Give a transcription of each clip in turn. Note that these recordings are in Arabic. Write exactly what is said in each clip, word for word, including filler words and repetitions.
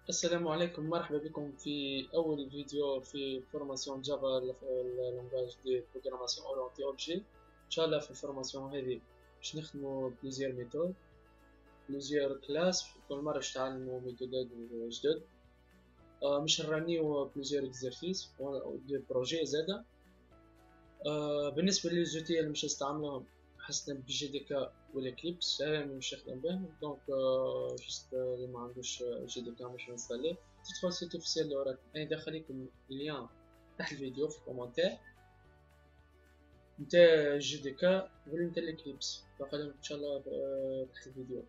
السلام عليكم، مرحبا بكم في أول فيديو في فورماسيون جافا لانجاج دي بروغراماسيون اورونتي اوبجي. إن شاء الله في الفورماسيون هذه باش نخدمو بليزيور ميثود بليزيور كلاس. كل مرة باش نتعلمو ميثودات جدد، آه مش نرانيو بليزيور اكزرسيس دي بروجي زادا. آه بالنسبة للزوتي اللي مش نستعملهم حسنا بجي دي كا ولا كليبس، هذا مش نخدم بهم. دونك آه جست اللي ما عندوش جي دي كا مش نستعليه، تدخل سيت اوفيسيال اللي وراك. انا داخل لكم اللين تحت الفيديو في الكومنتير نتاع جي دي كا ولا نتاع الكليبس، داخلهم ان شاء الله تحت الفيديو.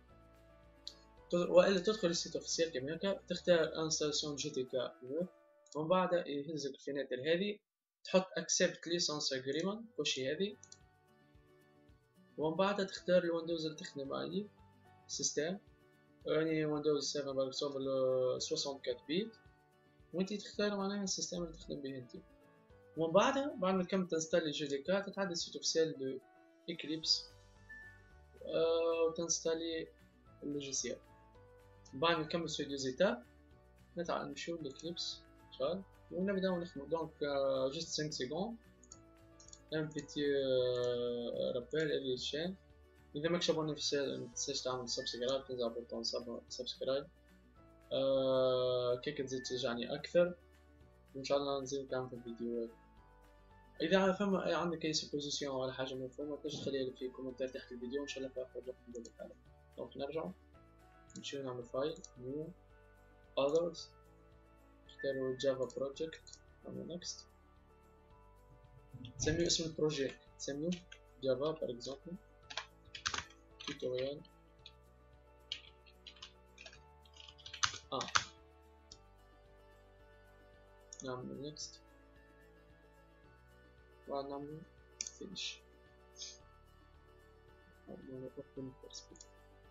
والا تدخل السيت اوفيسيال كما هكا، تختار انستالاسيون جي دي كا ومن بعد يهزك الفيناتر هذه، تحط accept license agreement كلشي هذه، ومن بعد تختار الويندوز اللي تخدم عليه سيستم، يعني ويندوز سبعة باغ اكزومبل أربعة وستين بيت، وانت تختار معناها السيستم اللي تخدم به انت. ومن بعد بعد ما تكمل تنستالي جي دي كا تتعدى السيت اوفيسيال دو اكليبس أه وتنستالي اللوجيسيال. بعد ما نكمل سو دو زيتاب نتعلم نمشيو لإكليبس شغال ونبداو نخدمو. دونك جست خمسة سكوند ان بيتي رابيل افي شين. اذا ماكش ابوني في الشانل متنساش تعمل سبسكرايب، تنزل بوطون سبسكرايب أه كيك تزيد تشجعني اكثر، وان شاء الله نزيد نعمل في الفيديوهات. اذا فما عندك اي سبوزيسيون ولا حاجه مفهومه تقدر تخليها لي في كومنتار تحت الفيديو، ان شاء الله في اخر ندير لك عليه. دونك نرجع نمشيو نعمل فايل نيو others، نختارو جافا بروجكت، نعمل نيكست، نسميو اسم البروجيكت نسميو جافا بار اكزومبل tutorial اه نعمل next ونعمل finish. نعمل open perspective.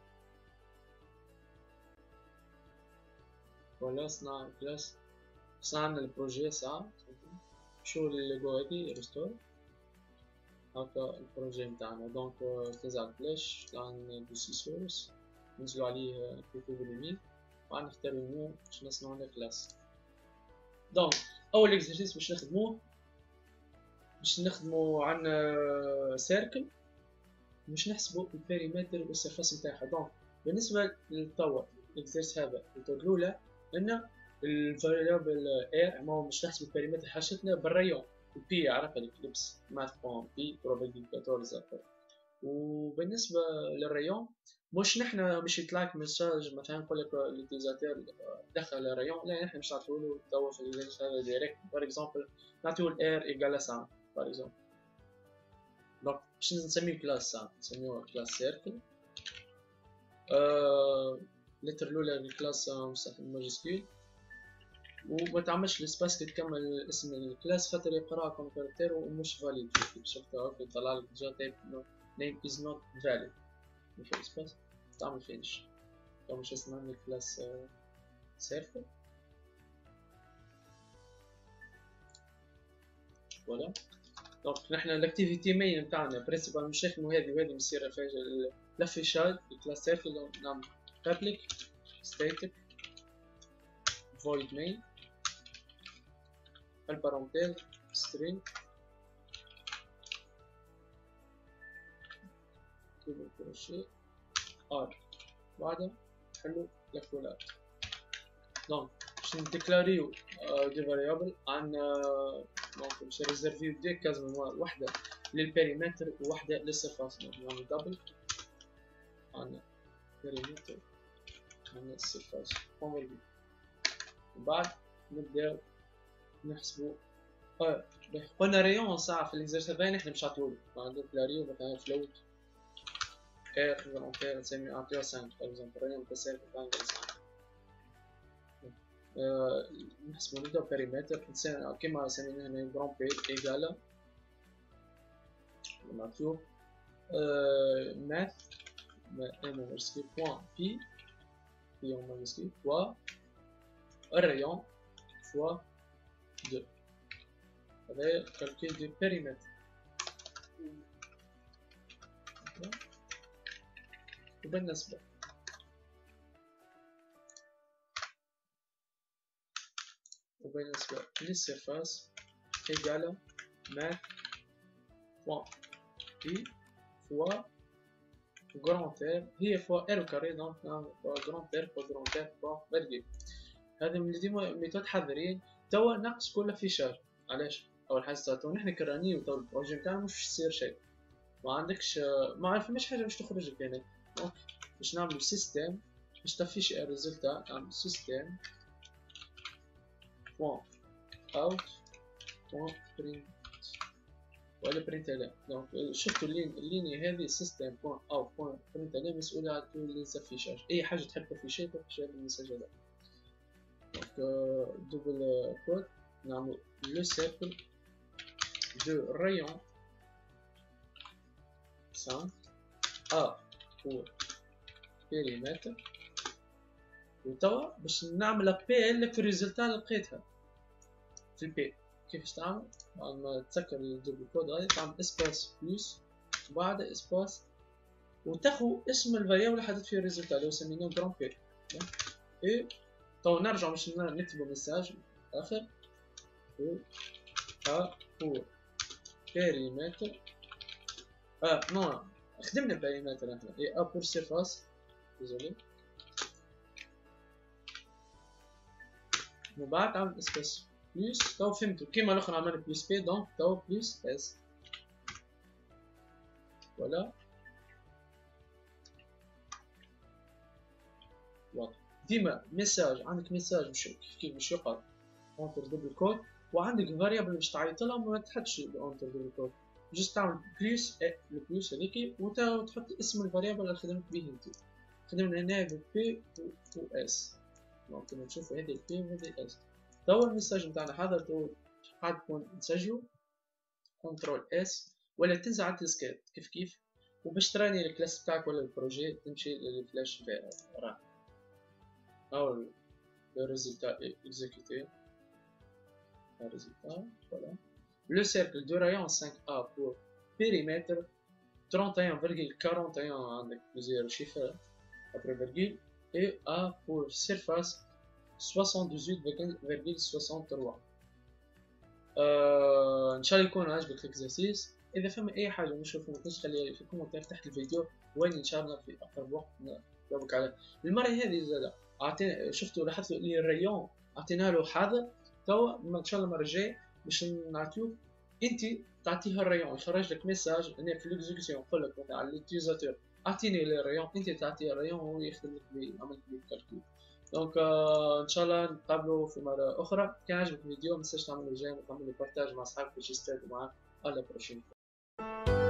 ولا صنع كلاس صنعنا البروجي ساعة شو اللوجو هادي ريستور هاكا البروجي متاعنا. دونك تنزل فلاش عن دوسي سورس ننزلو عليه بيكو فوليمي وعن نختارو نيو باش نصنعو لنا كلاس. دونك اول اكزرسيس باش نخدموه باش نخدمو عندنا سيركل باش نحسبو البيريمتر والسيرفاس نتاعها. دونك بالنسبه للتوا الاكزرسيس هذا الميثود الاولى ان الفاريابل اير ما باش نحسبو البيريمتر حاجتنا بالريون البي، عرفها الكليبس ماث بون بي بروبابيلتي أربعطاش. وبالنسبه للريون مش نحنا باش يطلعك ميساج مثلا نقول لك اليوتيزاتور دخل الريون، لا نحنا باش نعطيولو توا في الاكزرسيس هذا ديريكت. بار اكزومبل نعطيو الاير ايكال سام بار اكزومبل. دونك باش نسميو كلاس سام نسميوها كلاس سيركل. آه اللتر الاولى الكلاس مستحيل ماجسكول، وما تعملش السباس كي تكمل اسم الكلاس خاطر يقرا كوم كاركتير ومش فاليد. شفت هاك يطلع لك جا تايب نيم از نوت فاليد مش السباس تعمل فينش. دونك باش اسمها الكلاس سيركل فوالا. دونك نحنا الاكتيفيتي مين نتاعنا برينسيبال مش نخدمو هذه وهذه مصير لافيشاج الكلاس سيركل. نعمل public static void main البارونتيز string كيبل كروشيه ار بعدها نحلو لاكولات. دونك باش نديكلاريو دي فاريابل عندنا دونك باش نريزيرفيو دي كاز ميموار وحده للبيريمتر ووحده للسيرفاس. نعمل دبل عندنا بيريمتر عندنا السيرفاس كونفيرجي. وبعد نبداو نحسبو اه قلنا ريون ساعة في الاكزرسيس هذا نحنا باش نعطيولو نديكلاريو مثلا فلوت اير فولونتير نسمي نعطيوها خمسة باغ اكزومبل ريون تساوي خمسة. نحسبو نبداو بيريمتر كيما سميناه هنا جرون بي ايكالا نعطيوه ماث ام ماجسكول بوان بي بي اون ماجسكول فوا الريون فوا دو. هذا كالكول دو بيريمتر. وبالنسبة وبالنسبة للسيرفاس إيجال مات بوان بي فوا جراند تير هي فوا ار كاري، دونك نعمل فوا جراند تير فوا جراند تير فوا فيرغيل. هذا من ديما ميثود حذرين. توا ناقص كل فيشاج. علاش؟ اول حاجه تو نحن كراني وتو البروجي نتاعنا مش يصير شيء، ما عندكش ما عارف مش حاجه باش تخرج لك هنا. دونك باش نعملو سيستم باش تفيشي الريزلتا، نعمل سيستم بوان اوت بوان برينت ولا برينت لا. دونك شفتوا اللين اللينيا هذه سيستم بوان اوت بوان برينت لا مسؤوله على لي زافيشاج. اي حاجه تحب تفيشي تفيشي الميساج هذا. دونك دوبل كود نعمل لو سيركل دو rayon cinq A pour périmètre. وتوا باش نعمل ابيل في الريزلتا اللي لقيتها في البي. كيفاش تعمل؟ بعد ما تسكر الدوبل كود هاي تعمل اسباس بلس وبعد اسباس وتاخذ اسم الفاريابل اللي حددت فيه الريزلتا اللي هو سميناه جرام بي. اي تو نرجع باش نكتبو ميساج اخر و A pour périmètre. اه نو خدمنا البيريمتر احنا. اي A pour surface désolé. من بعد عمل اسباس بلس. تو فهمتوا كيما الاخر عمل بلس بي، دونك تو بلس اس. فوالا واضح. ديما ميساج عندك ميساج مش كيف باش يقرا اونتر دوبل كود، وعندك فاريابل باش تعيط لها ما تحطش اونتر دوبل كود، جست تعمل بلس البلس هذيك وتحط اسم الفاريابل اللي خدمت به انت. خدمنا هنا بي و اس. دونك كما تشوفوا هذه البي وهذه اس. توا الميساج نتاعنا هذا تو قاعد تكون نسجلو كنترول اس ولا تنزل على الديسكات كيف كيف، وباش تراني الكلاس بتاعك ولا البروجي تمشي للفلاش راه او le résultat est exécuté. Le résultat, voilà. Le cercle de rayon cinq A pour périmètre trente et un virgule quarante et un avec plusieurs chiffres après virgule, et A pour surface soixante-dix-huit virgule soixante-trois. آه ان شاء الله يكون عجبك الاكزرسيس. اذا فهم اي حاجه مش مفهوم تنسى خلي في الكومنتات تحت الفيديو، وين ان شاء الله في اقرب وقت نجاوبك عليه. المره هذه زاد اعطينا شفتوا لاحظتوا اللي الريون اعطينا له حاضر. توا ان شاء الله المره الجايه باش نعطيوك انت تعطيها الريون يخرج لك ميساج هنا في ليكزيكسيون يقول لك مثلا على اليوتيزاتور اعطيني الريون، انت تعطيه الريون وهو يخدم لك بعمل لك الكالكول. دونك آه ان شاء الله نتقابلوا في مره اخرى. كان عجبك الفيديو ما تنساش تعمل لايك وتعمل بارتاج مع اصحابك باش يستافدوا معاك. على بروشين.